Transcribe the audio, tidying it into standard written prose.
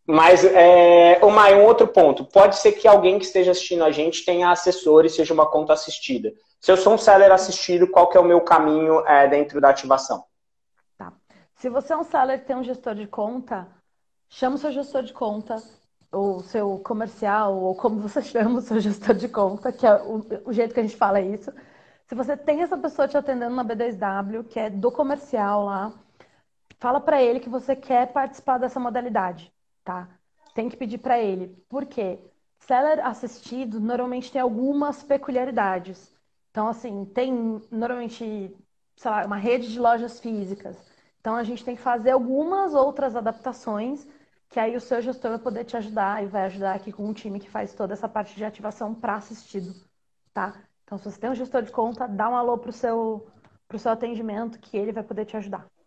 Mas, ô Mai, um outro ponto. Pode ser que alguém que esteja assistindo a gente tenha assessor e seja uma conta assistida. Se eu sou um seller assistido, qual que é o meu caminho dentro da ativação? Tá. Se você é um seller que tem um gestor de conta, chama o seu gestor de conta, ou seu comercial, ou como você chama o seu gestor de conta, que é o jeito que a gente fala isso. Se você tem essa pessoa te atendendo na B2W, que é do comercial lá, fala para ele que você quer participar dessa modalidade, tá? Tem que pedir para ele. Por quê? Seller assistido normalmente tem algumas peculiaridades. Então, assim, tem normalmente, sei lá, uma rede de lojas físicas. Então, a gente tem que fazer algumas outras adaptações, que aí o seu gestor vai poder te ajudar e vai ajudar aqui com um time que faz toda essa parte de ativação para assistido, tá? Então, se você tem um gestor de conta, dá um alô pro seu atendimento que ele vai poder te ajudar.